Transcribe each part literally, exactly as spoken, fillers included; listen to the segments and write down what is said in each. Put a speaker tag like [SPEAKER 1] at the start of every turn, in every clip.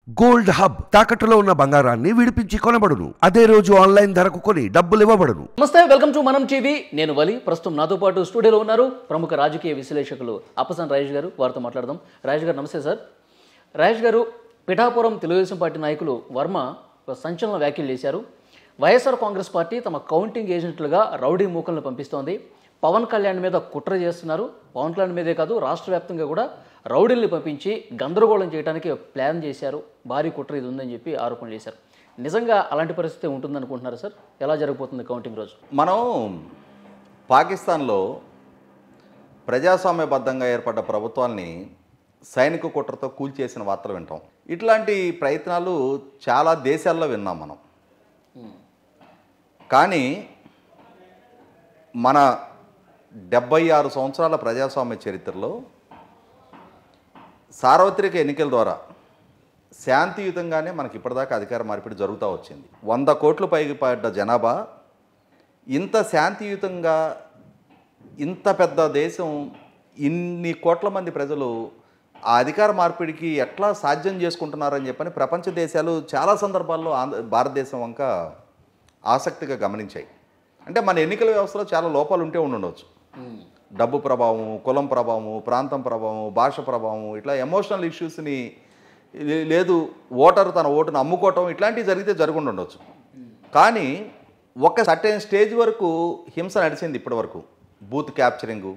[SPEAKER 1] Gold hub తాకట్టులో ఉన్న బంగారాన్ని విడిపించి కొనబడును. అదే రోజు ఆన్లైన్ ధరకు కొని డబ్బులు ఇవ్వబడును.
[SPEAKER 2] నమస్తే, వెల్కమ్ టు మనం టీవీ. నేను వలి. ప్రస్తుతం నాతో పాటు స్టూడియోలో ఉన్నారు ప్రముఖ రాజకీయ విశ్లేషకులు అప్పసాని రాజేష్ గారు. వారితో మాట్లాడదాం. రాజేష్ గారు నమస్తే సార్. రాజేష్ గారు, పిఠాపురం తెలుగుదేశం పార్టీ నాయకులు వర్మ సంచలన వ్యాఖ్యలు చేశారు. వైఎస్ఆర్ కాంగ్రెస్ పార్టీ తమ కౌంటింగ్ ఏజెంట్లుగా రౌడీ మూకలను పంపిస్తోంది. పవన్ కళ్యాణ్ మీద కుట్ర చేస్తున్నారు. పవన్ కళ్యాణ్ మీదే కాదు, రాష్ట్ర వ్యాప్తంగా కూడా రౌడీల్ని పంపించి గందరగోళం చేయడానికి ప్లాన్ చేశారు. భారీ కుట్ర ఇది ఉందని చెప్పి ఆరోపణలు చేశారు. నిజంగా అలాంటి పరిస్థితి ఉంటుందనుకుంటున్నారు సార్? ఎలా జరగబోతుంది కౌంటింగ్ రోజు?
[SPEAKER 3] మనం పాకిస్తాన్లో ప్రజాస్వామ్యబద్ధంగా ఏర్పడ్డ ప్రభుత్వాన్ని సైనిక కుట్రతో కూల్చేసిన వార్తలు వింటాం. ఇట్లాంటి ప్రయత్నాలు చాలా దేశాల్లో విన్నాం మనం. కానీ మన డెబ్బై ఆరు సంవత్సరాల ప్రజాస్వామ్య చరిత్రలో సార్వత్రిక ఎన్నికల ద్వారా శాంతియుతంగానే మనకి ఇప్పటిదాకా అధికార మార్పిడి జరుగుతూ వచ్చింది. వంద కోట్లు పైకి పడ్డ జనాభా ఇంత శాంతియుతంగా, ఇంత పెద్ద దేశం, ఇన్ని కోట్ల మంది ప్రజలు ఆ అధికార మార్పిడికి ఎట్లా సాధ్యం చేసుకుంటున్నారని చెప్పని ప్రపంచ దేశాలు చాలా సందర్భాల్లో ఆంధ్ర భారతదేశం వంక ఆసక్తిగా గమనించాయి. అంటే మన ఎన్నికల వ్యవస్థలో చాలా లోపాలు ఉంటే ఉండవచ్చు. డబ్బు ప్రభావం, కులం ప్రభావం, ప్రాంతం ప్రభావం, భాష ప్రభావం, ఇట్లా ఎమోషనల్ ఇష్యూస్ని, లేదు ఓటరు తన ఓటును అమ్ముకోవటం, ఇట్లాంటివి జరిగితే జరుగుండి ఉండొచ్చు. కానీ ఒక సర్టెన్ స్టేజ్ వరకు హింస నడిచింది. ఇప్పటి వరకు బూత్ క్యాప్చరింగు,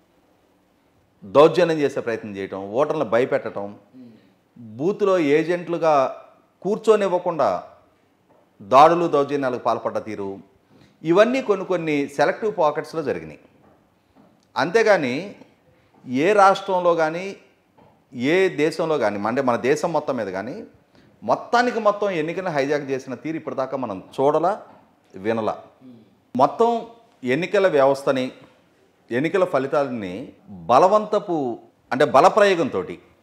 [SPEAKER 3] దౌర్జన్యం చేసే ప్రయత్నం చేయటం, ఓటర్లను భయపెట్టడం, బూత్లో ఏజెంట్లుగా కూర్చొనివ్వకుండా దాడులు దౌర్జన్యాలకు పాల్పడ్డ తీరు, ఇవన్నీ కొన్ని కొన్ని సెలెక్టివ్ పాకెట్స్లో జరిగినాయి. అంతేగాని ఏ రాష్ట్రంలో కానీ, ఏ దేశంలో కానీ, అంటే మన దేశం మొత్తం మీద కానీ మొత్తానికి మొత్తం ఎన్నికలను హైజాక్ చేసిన తీరు ఇప్పటిదాకా మనం చూడలా, వినలా. మొత్తం ఎన్నికల వ్యవస్థని, ఎన్నికల ఫలితాలని బలవంతపు అంటే బలప్రయోగంతో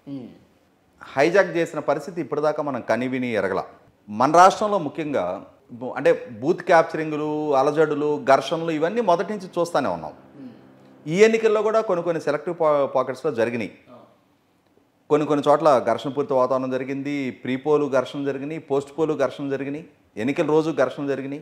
[SPEAKER 3] హైజాక్ చేసిన పరిస్థితి ఇప్పటిదాకా మనం కనివిని ఎరగల. మన రాష్ట్రంలో ముఖ్యంగా అంటే బూత్ క్యాప్చరింగ్లు, అలజడులు, ఘర్షణలు ఇవన్నీ మొదటి నుంచి చూస్తూనే ఉన్నాం. ఈ ఎన్నికల్లో కూడా కొన్ని కొన్ని సెలెక్టివ్ పా పాకెట్స్లో జరిగినాయి. కొన్ని కొన్ని చోట్ల ఘర్షణపూరిత వాతావరణం జరిగింది, ప్రీపోలు ఘర్షణ జరిగినాయి, పోస్ట్ పోలు ఘర్షణ జరిగినాయి, ఎన్నికల రోజు ఘర్షణ జరిగినాయి.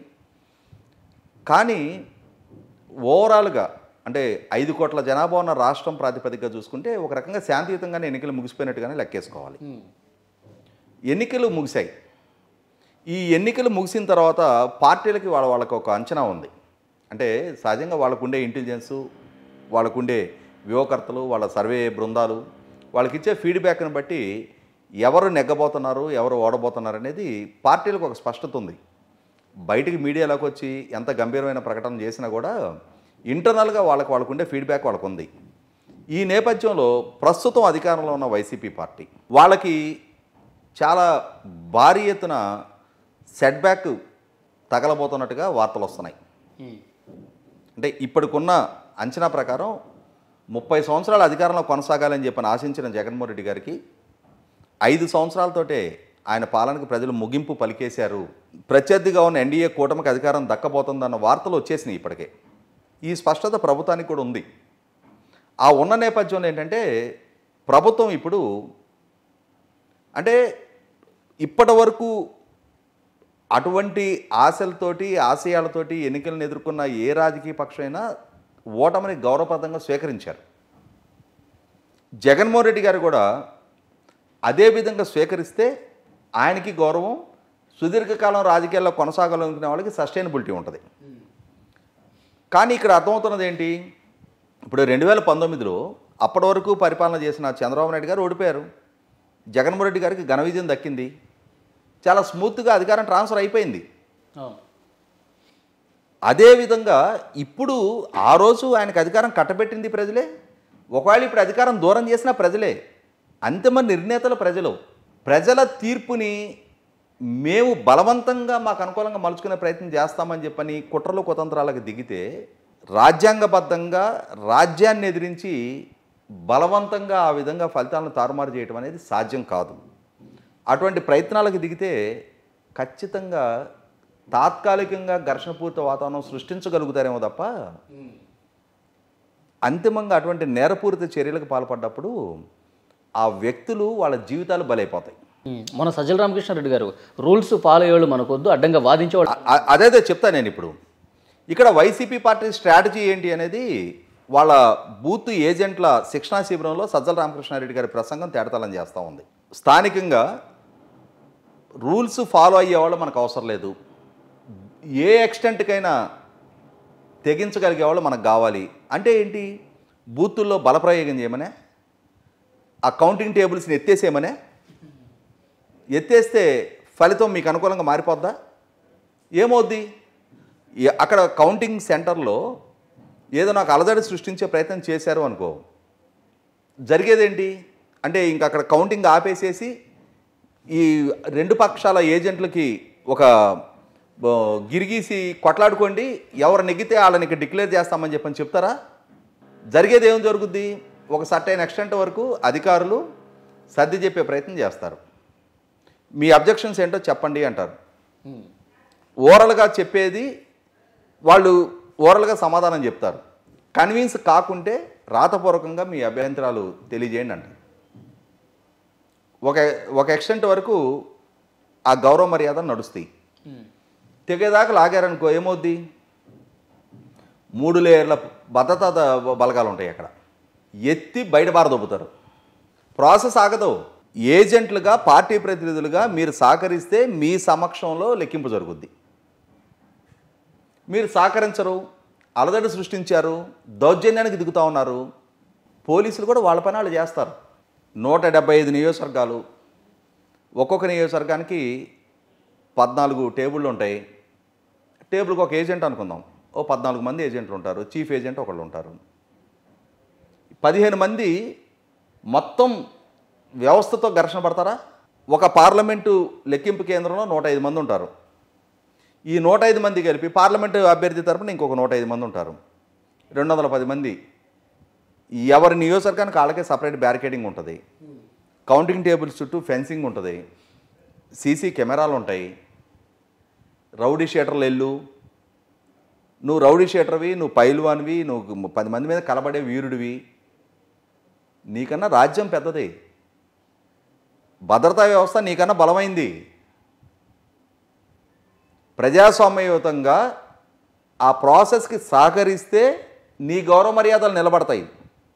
[SPEAKER 3] కానీ ఓవరాల్గా అంటే ఐదు కోట్ల జనాభా ఉన్న రాష్ట్రం ప్రాతిపదికగా చూసుకుంటే ఒక రకంగా శాంతియుతంగానే ఎన్నికలు ముగిసిపోయినట్టుగానే లెక్కేసుకోవాలి. ఎన్నికలు ముగిశాయి. ఈ ఎన్నికలు ముగిసిన తర్వాత పార్టీలకి వాళ్ళ వాళ్ళకి ఒక అంచనా ఉంది. అంటే సహజంగా వాళ్ళకుండే ఇంటెలిజెన్సు, వాళ్ళకుండే వ్యూహకర్తలు, వాళ్ళ సర్వే బృందాలు, వాళ్ళకి ఇచ్చే ఫీడ్బ్యాక్ని బట్టి ఎవరు నెగ్గబోతున్నారు, ఎవరు ఓడబోతున్నారు అనేది పార్టీలకు ఒక స్పష్టత ఉంది. బయటికి మీడియాలోకి వచ్చి ఎంత గంభీరమైన ప్రకటన చేసినా కూడా ఇంటర్నల్గా వాళ్ళకి వాళ్ళకుండే ఫీడ్బ్యాక్ వాళ్ళకు ఉంది. ఈ నేపథ్యంలో ప్రస్తుతం అధికారంలో ఉన్న వైసీపీ పార్టీ వాళ్ళకి చాలా భారీ ఎత్తున సెట్బ్యాక్ తగలబోతున్నట్టుగా వార్తలు వస్తున్నాయి. అంటే ఇప్పటికున్న అంచనా ప్రకారం ముప్పై సంవత్సరాల అధికారంలో కొనసాగాలని చెప్పని ఆశించిన జగన్మోహన్ రెడ్డి గారికి ఐదు సంవత్సరాలతోటే ఆయన పాలనకు ప్రజలు ముగింపు పలికేశారు. ప్రత్యర్థిగా ఉన్న ఎన్డీఏ కూటమికి అధికారం దక్కబోతుందన్న వార్తలు వచ్చేసినాయి ఇప్పటికే. ఈ స్పష్టత ప్రభుత్వానికి కూడా ఉంది. ఆ ఉన్న నేపథ్యంలో ఏంటంటే ప్రభుత్వం ఇప్పుడు అంటే ఇప్పటి వరకు అటువంటి ఆశలతోటి, ఆశయాలతోటి ఎన్నికలను ఎదుర్కొన్న ఏ రాజకీయ పక్షమైనా ఓటమిని గౌరవప్రదంగా స్వీకరించారు. జగన్మోహన్ రెడ్డి గారు కూడా అదే విధంగా స్వీకరిస్తే ఆయనకి గౌరవం, సుదీర్ఘకాలం రాజకీయాల్లో కొనసాగాలనుకునే వాళ్ళకి సస్టైనబిలిటీ ఉంటుంది. కానీ ఇక్కడ అర్థమవుతున్నది ఏంటి? ఇప్పుడు రెండు వేల పంతొమ్మిదిలో అప్పటి వరకు పరిపాలన చేసిన చంద్రబాబు నాయుడు గారు ఓడిపోయారు. జగన్మోహన్ రెడ్డి గారికి ఘన విజయం దక్కింది. చాలా స్మూత్గా అధికారం ట్రాన్స్ఫర్ అయిపోయింది. అదేవిధంగా ఇప్పుడు ఆ రోజు ఆయనకు అధికారం కట్టబెట్టింది ప్రజలే. ఒకవేళ ఇప్పుడు అధికారం దూరం చేసిన ప్రజలే. అంతిమ నిర్ణేతలు ప్రజలు. ప్రజల తీర్పుని మేము బలవంతంగా మాకు అనుకూలంగా మలుచుకునే ప్రయత్నం చేస్తామని చెప్పని కుట్రలు కుతంత్రాలకు దిగితే రాజ్యాంగబద్ధంగా రాజ్యాన్ని ఎదిరించి బలవంతంగా ఆ విధంగా ఫలితాలను తారుమారు చేయడం అనేది సాధ్యం కాదు. అటువంటి ప్రయత్నాలకు దిగితే ఖచ్చితంగా తాత్కాలికంగా ఘర్షణపూరిత వాతావరణం సృష్టించగలుగుతారేమో తప్ప అంతిమంగా అటువంటి నేరపూరిత చర్యలకు పాల్పడ్డప్పుడు ఆ వ్యక్తులు వాళ్ళ జీవితాలు బలైపోతాయి.
[SPEAKER 2] మన సజ్జల రామకృష్ణారెడ్డి గారు రూల్స్ ఫాలో అయ్యేవాళ్ళు మనకొద్దు, అడ్డంగా వాదించేవాళ్ళు.
[SPEAKER 3] అ- అదేదే చెప్తా నేను ఇప్పుడు. ఇక్కడ వైసీపీ పార్టీ స్ట్రాటజీ ఏంటి అనేది వాళ్ళ బూత్ ఏజెంట్ల శిక్షణా శిబిరంలో సజ్జల రామకృష్ణారెడ్డి గారి ప్రసంగం తేడతలం చేస్తూ ఉంది. స్థానికంగా రూల్స్ ఫాలో అయ్యేవాళ్ళు మనకు అవసరం లేదు, ఏ ఎక్స్టెంట్కైనా తెగించగలిగే వాళ్ళు మనకు కావాలి. అంటే ఏంటి? బూతుల్లో బలప్రయోగం చేయమనే, ఆ కౌంటింగ్ టేబుల్స్ని ఎత్తేసేయమనే. ఎత్తేస్తే ఫలితం మీకు అనుకూలంగా మారిపోద్దా? ఏమవుద్ది? ఏ- అక్కడ కౌంటింగ్ సెంటర్లో ఏదో నాకు అలజడి సృష్టించే ప్రయత్నం చేశారు అనుకో, జరిగేదేంటి అంటే ఇంక అక్కడ కౌంటింగ్ ఆపేసేసి ఈ రెండు పక్షాల ఏజెంట్లకి ఒక ఆ, గిరిగీసి కొట్లాడుకోండి, ఎవరు నెగ్గితే వాళ్ళని ఇక్కడ డిక్లేర్ చేస్తామని చెప్పని చెప్తారా? జరిగేది ఏం జరుగుద్ది? ఒక సర్టైన్ ఎక్స్టెంట్ వరకు అధికారులు సర్ది చెప్పే ప్రయత్నం చేస్తారు. మీ అబ్జెక్షన్స్ ఏంటో చెప్పండి అంటారు. ఓరల్గా చెప్పేది వాళ్ళు ఓరల్గా సమాధానం చెప్తారు. కన్విన్స్ కాకుంటే రాతపూర్వకంగా మీ అభ్యంతరాలు తెలియజేయండి అంటారు. ఒక ఒక ఎక్స్టెంట్ వరకు ఆ గౌరవ మర్యాద నడుస్తాయి. తెగేదాకా లాగారనుకో ఏమవుద్ది? మూడు లేయర్ల భద్రతా ద- బలగాలు ఉంటాయి అక్కడ, ఎత్తి బయట బారదొబ్బుతారు. ప్రాసెస్ ఆగదు. ఏజెంట్లుగా పార్టీ ప్రతినిధులుగా మీరు సహకరిస్తే మీ సమక్షంలో లెక్కింపు జరుగుద్ది. మీరు సహకరించరు, అలజడి సృష్టించారు, దౌర్జన్యానికి దిగుతూ ఉన్నారు, పోలీసులు కూడా వాళ్ళ పని వాళ్ళు చేస్తారు. నూట డెబ్బై ఐదు నియోజకవర్గాలు, ఒక్కొక్క నియోజకవర్గానికి పద్నాలుగు టేబుళ్ళు ఉంటాయి. టేబుల్కి ఒక ఏజెంట్ అనుకుందాం, ఓ పద్నాలుగు మంది ఏజెంట్లు ఉంటారు, చీఫ్ ఏజెంట్ ఒకళ్ళు ఉంటారు. పదిహేను మంది మొత్తం వ్యవస్థతో ఘర్షణ పడతారా? ఒక పార్లమెంటు లెక్కింపు కేంద్రంలో నూట ఐదు మంది ఉంటారు. ఈ నూట ఐదు మంది కలిపి పార్లమెంటు అభ్యర్థి తరపున ఇంకొక నూట ఐదు మంది ఉంటారు, రెండు వందల పది మంది. ఎవరి నియోజకవర్గానికి వాళ్ళకే సపరేట్ బ్యారికేడింగ్ ఉంటుంది, కౌంటింగ్ టేబుల్స్ చుట్టూ ఫెన్సింగ్ ఉంటుంది, సీసీ కెమెరాలు ఉంటాయి. రౌడీ షీటర్లు వెళ్ళు, నువ్వు రౌడీ షీటర్వి, నువ్వు పైల్వాన్వి, నువ్వు పది మంది మీద కలబడే వీరుడివి, నీకన్నా రాజ్యం పెద్దది, భద్రతా వ్యవస్థ నీకన్నా బలమైంది. ప్రజాస్వామ్యయుతంగా ఆ ప్రాసెస్కి సహకరిస్తే నీ గౌరవ మర్యాదలు నిలబడతాయి.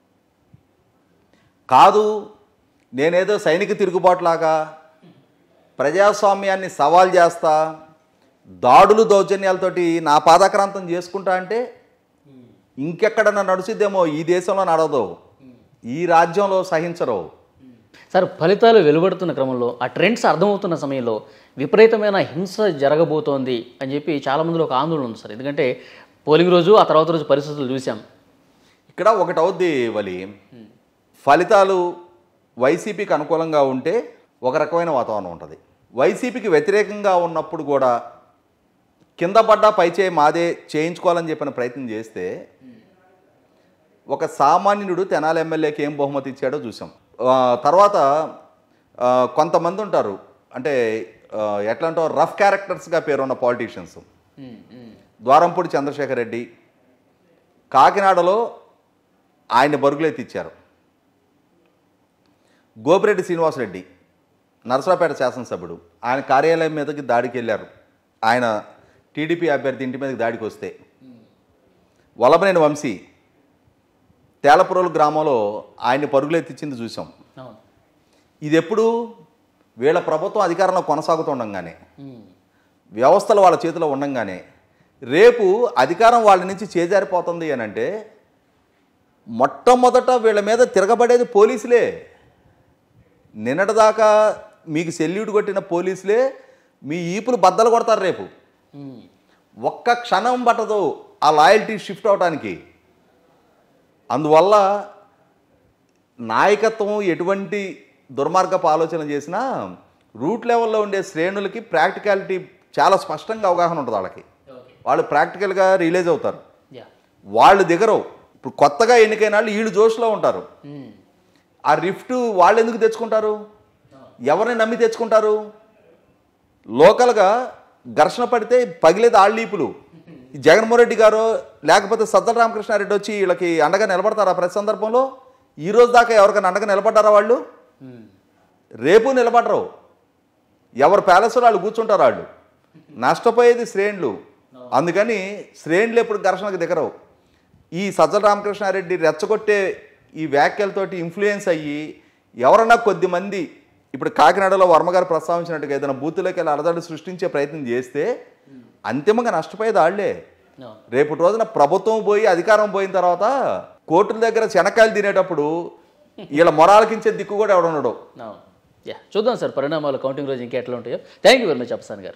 [SPEAKER 3] కాదు నేనేదో సైనిక తిరుగుబాటులాగా ప్రజాస్వామ్యాన్ని సవాల్ చేస్తా, దాడులు దౌర్జన్యాలతోటి నా పాదాక్రాంతం చేసుకుంటా అంటే ఇంకెక్కడన్నా నడుచుద్దేమో, ఈ దేశంలో నడవదు, ఈ రాజ్యంలో సహించరు.
[SPEAKER 2] సార్, ఫలితాలు వెలువడుతున్న క్రమంలో ఆ ట్రెండ్స్ అర్థమవుతున్న సమయంలో విపరీతమైన హింస జరగబోతోంది అని చెప్పి చాలామందిలో ఒక ఆందోళన ఉంది సార్. ఎందుకంటే పోలింగ్ రోజు ఆ తర్వాత రోజు పరిస్థితులు చూసాం.
[SPEAKER 3] ఇక్కడ ఒకటి అవుద్ది వలి, ఫలితాలు వైసీపీకి అనుకూలంగా ఉంటే ఒక రకమైన వాతావరణం ఉంటుంది, వైసీపీకి వ్యతిరేకంగా ఉన్నప్పుడు కూడా కింద పడ్డా పైచే మాదే చేయించుకోవాలని చెప్పిన ప్రయత్నం చేస్తే ఒక సామాన్యుడు తెనాలి ఎమ్మెల్యేకి ఏం బహుమతి ఇచ్చాడో చూసాం. ఆ, తర్వాత ఆ, కొంతమంది ఉంటారు, అంటే ఆ, ఎట్లా అంటారు, రఫ్ క్యారెక్టర్స్గా పేరున్న పాలిటీషియన్స్. ద్వారంపూడి చంద్రశేఖర్ రెడ్డి కాకినాడలో ఆయన బరుగులెత్తిచ్చారు. గోపిరెడ్డి శ్రీనివాసరెడ్డి నరసరావుపేట శాసనసభ్యుడు, ఆయన కార్యాలయం మీదకి దాడికి వెళ్ళారు. ఆయన టీడీపీ అభ్యర్థి ఇంటి మీదకి దాడికి వస్తే వల్లభనేని వంశీ తేలపురోలు గ్రామంలో ఆయన్ని పరుగులెత్తిచ్చింది చూసాం. ఇది ఎప్పుడు? వీళ్ళ ప్రభుత్వం అధికారంలో కొనసాగుతుండగానే, వ్యవస్థలు వాళ్ళ చేతిలో ఉండంగానే. రేపు అధికారం వాళ్ళ నుంచి చేజారిపోతుంది అని అంటే మొట్టమొదట వీళ్ళ మీద తిరగబడేది పోలీసులే. నిన్నటిదాకా మీకు సెల్యూట్ కొట్టిన పోలీసులే మీ ఈపులు బద్దలు కొడతారు రేపు. ఒక్క క్షణం పట్టదు ఆ లాయల్టీ షిఫ్ట్ అవడానికి. అందువల్ల నాయకత్వం ఎటువంటి దుర్మార్గపు ఆలోచన చేసినా రూట్ లెవెల్లో ఉండే శ్రేణులకి ప్రాక్టికాలిటీ చాలా స్పష్టంగా అవగాహన ఉంటుంది. వాళ్ళకి వాళ్ళు ప్రాక్టికల్గా రిలీజ్ అవుతారు. వాళ్ళు దిగరు. ఇప్పుడు కొత్తగా ఎన్నికైన వాళ్ళు వీళ్ళు జోష్లో ఉంటారు. ఆ రిఫ్ట్ వాళ్ళు ఎందుకు తెచ్చుకుంటారు? ఎవరిని నమ్మి తెచ్చుకుంటారు? లోకల్గా ఘర్షణ పడితే పగిలేది ఆళ్ళీపులు. జగన్మోహన్ రెడ్డి గారు లేకపోతే సజ్జల రామకృష్ణారెడ్డి వచ్చి వీళ్ళకి అండగా నిలబడతారా ప్రతి సందర్భంలో? ఈ రోజు దాకా ఎవరికైనా అండగా నిలబడ్డారా వాళ్ళు? రేపు నిలబడరు. ఎవరు ప్యాలెస్లో వాళ్ళు కూర్చుంటారు, వాళ్ళు నష్టపోయేది శ్రేణులు. అందుకని శ్రేణులు ఎప్పుడు ఘర్షణకు దిగరవు. ఈ సజ్జల రామకృష్ణారెడ్డి రెచ్చగొట్టే ఈ వ్యాఖ్యలతోటి ఇన్ఫ్లుయెన్స్ అయ్యి ఎవరన్నా కొద్ది మంది ఇప్పుడు కాకినాడలో వర్మగారు ప్రస్తావించినట్టుగా ఏదైనా బూతులోకి వెళ్ళి అలజడి సృష్టించే ప్రయత్నం చేస్తే అంతిమంగా నష్టపోయేది వాళ్ళే. రేపటి రోజున ప్రభుత్వం పోయి అధికారం పోయిన తర్వాత కోర్టుల దగ్గర శనకాయలు తినేటప్పుడు వీళ్ళ మొరాలకించే దిక్కు కూడా ఎవడున్నాడు.
[SPEAKER 2] యా చూద్దాం సార్ పరిణామాలు కౌంటింగ్ రోజు ఇంకా ఎట్లా ఉంటాయో. Thank you very much Afsan గారు.